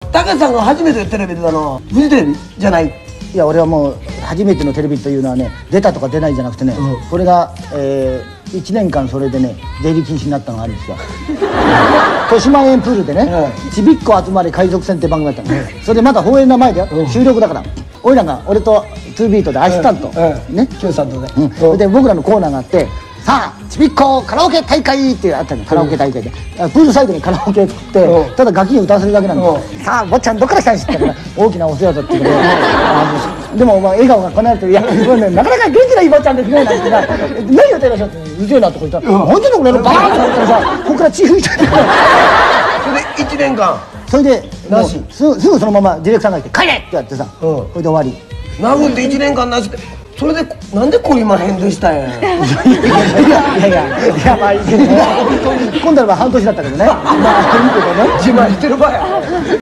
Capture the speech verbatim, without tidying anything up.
たけしさんが初めてテレビ出たのはフジテレビじゃない。 いや俺はもう初めてのテレビというのはね、出たとか出ないじゃなくてね、うん、これが、えー、いちねんかんそれでね出入り禁止になったのがあるんですよ。豊島園プールでね「ちびっこ集まれ海賊船」って番組だったの、うん、それでまだ放映の前だよ、うん、収録だから。俺らが俺とツービートでアシスタント、ね、 キューさんとね、 うん、それで僕らのコーナーがあって「さあちびっこカラオケ大会」ってあったの、カラオケ大会で、うん、プールサイドにカラオケ作って、うん、ただガキに歌わせるだけなんだよ。さあ坊ちゃんどっから来たんですって言ったから大きなお世話だっていうことで、でもまあ笑顔がこなれて「いやなかなか元気ないい坊ちゃんですね」なんて言ったら「何を手らっしゃってうぜえな」とか言ったら「何での俺のバーン!」って言ったらさここから血吹いちゃって。 それでいちねんかんそれでもうすぐすぐそのままディレクターが来て「帰れ!」ってやってさ、それで終わり。 殴っていちねんかんなしで、それでなんで懲りまへんでしたんや。いやいやいやいやまあいいけどね、今度は半年だったけどね、まあいいけどね、 自慢してる場合や。